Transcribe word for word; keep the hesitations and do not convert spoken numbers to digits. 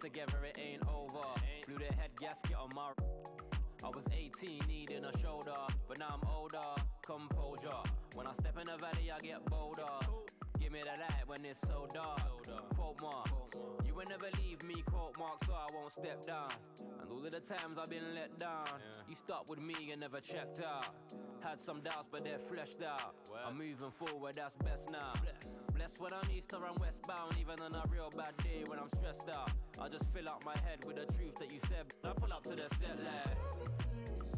together, it ain't over. Blew the head gasket on my... I was eighteen, needing a shoulder, but now I'm older. Composure. When I step in the valley, I get bolder. Give me the light when it's so dark. Quote mark. You will never leave me, quote mark, so I won't step down. And all of the times I've been let down, you stuck with me and never checked out. Had some doubts, but they're fleshed out. I'm moving forward, that's best now. Blessed when I'm east or I'm westbound, even on a real bad day when I'm stressed out. I just fill up my head with the truth that you said. I pull up to the set like